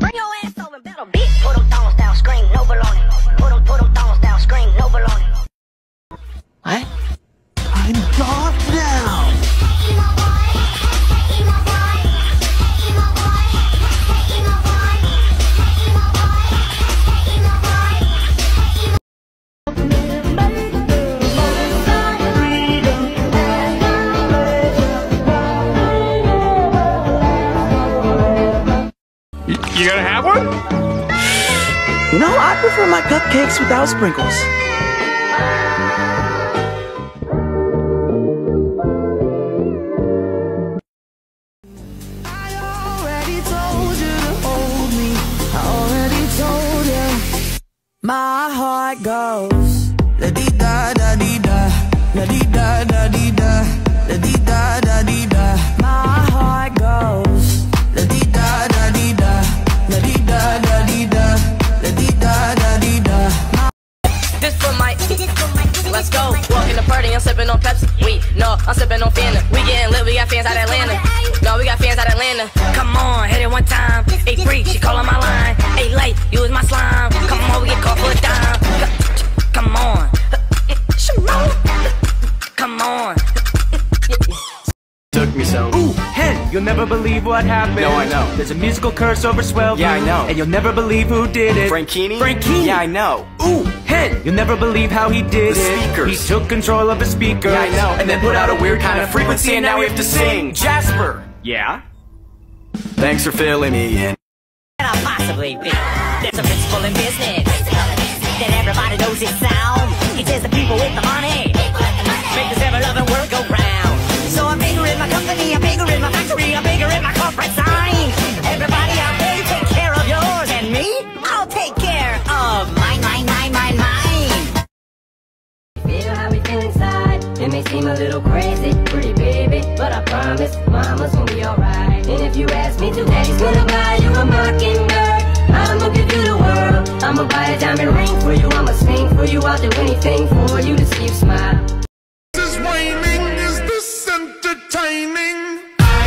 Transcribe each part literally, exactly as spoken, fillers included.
Bring your ass over and battle, bitch. Put them thongs down, scream, no baloney. Put them, put them thongs down, scream, no baloney. What? I'm Darth now! You gonna have one? No, I prefer my cupcakes without sprinkles. I already told you to hold me. I already told you. My heart goes la dee da da dee da, la dee da da dee da, la dee da da dee da. My heart goes la dee da da dee da, la dee da da dee da, la dee da da dee da. This for my, let's go. Walking the party, I'm sipping on Pepsi. We, no, I'm sipping on Fanta. We getting lit, we got fans out Atlanta. No, we got fans out Atlanta. Come on, hit it one time. Hey, free, she calling my line. Hey, late, you was my slime. Come on, we get caught for a dime. Come on. Come on. Took me so. Ooh, hen, you'll never believe what happened. No, I know. There's a musical curse over Swellview. Yeah, I know. And you'll never believe who did it. Frankini? Frankini. Yeah, I know. Ooh, hen, you'll never believe how he did The it. speakers. He took control of the speakers. Yeah, I know. And then put out a weird kind of frequency, and now we have to sing. Jasper! Yeah? Thanks for filling me in. Can I possibly be? There's a principle in business that everybody knows its sound. It says the people with the money make this ever-loving world go round. So I'm bigger in my company, I'm bigger in my factory, I'm bigger in my corporate sign. Everybody out there, you take care of yours, and me, I'll take care of mine, mine, mine, mine, mine. Feel how we feel inside. It may seem a little crazy, pretty baby, but I promise mama's gonna be alright. And if you ask me to, daddy's gonna buy you a mockingbird. I'ma give you the world. I'ma buy a diamond ring for you. I'ma sing for you. I'll do anything for you to see you smile. This is waning, is this entertaining?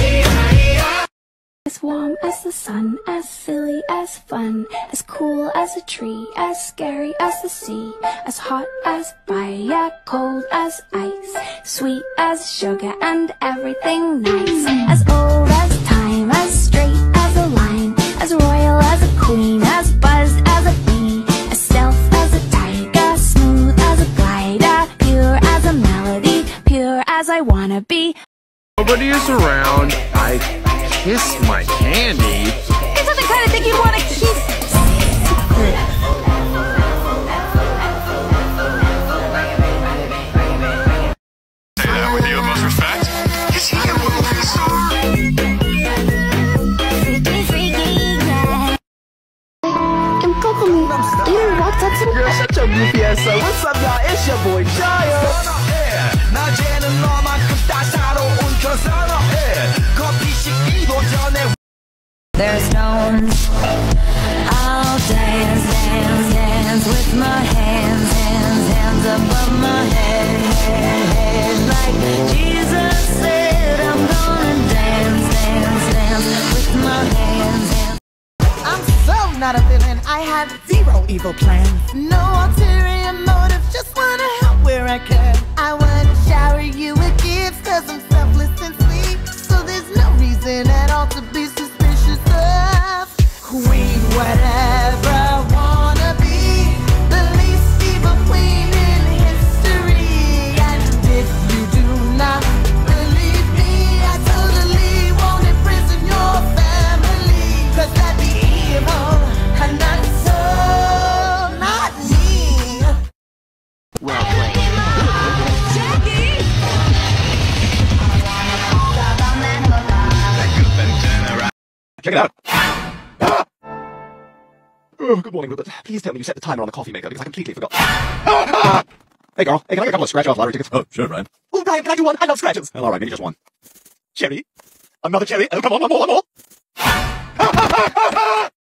As warm as the sun, as silly as fun, as cool as a tree, as scary as the sea, as hot as fire, cold as ice, sweet as sugar and everything nice, as old as time, as straight as a line, as royal as a queen, as buzzed as a bee, as stealth as a tiger, smooth as a glider, pure as a melody, pure as I wanna be. Nobody is around. I kiss my candy. Is that the kind of thing you'd want to keep secret? Say that with the utmost respect. Is he a movie star? You're such a goofy ass son. What's up, y'all? It's your boy, Giles. There's stones. I'll dance, dance, dance with my hands, hands, hands above my head, head, head. Like Jesus said, I'm gonna dance, dance, dance with my hands, hands. I'm so not a villain. I have zero evil plans. No ulterior motive. Just wanna help where I can. I wanna shower you with gifts, cause I'm selfless and sweet. So there's no reason at all to be suspicious of queen, whatever I wanna be. The least evil queen in history. And if you do not believe me, I totally won't imprison your family. Cause that'd be evil, and not so, not me. Well played. Check it out. Ah! Oh, good morning, Rupert. Please tell me you set the timer on the coffee maker because I completely forgot. Ah! Hey, girl. Hey, can I get a couple of scratch-off lottery tickets? Oh, sure, Ryan. Oh, Ryan, can I do one? I love scratches. Well, all right, maybe just one. Cherry. Another cherry. Oh, come on, one more, one more.